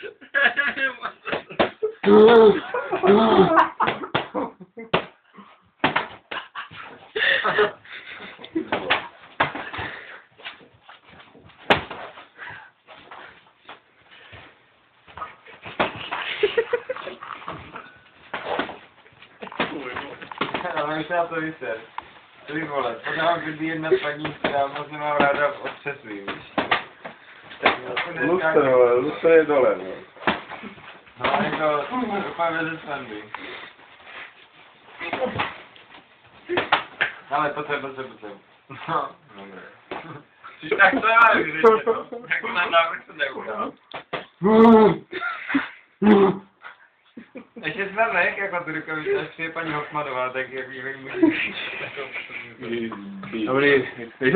Ale už já to vyser. Ty vole, pořád kdyby jedna paní, která moc nemám ráda v otřesví, víš. Lustr je dole, no. No, jako, úplně bez srandy. Ale pojď sem. No, dobré. Tak to já vyřešit, no. Jako na návrh se neudělal. Ještě jsme jako tu rukavici, až přijde paní Hoffmanová, tak jak můžeš... Dobrý.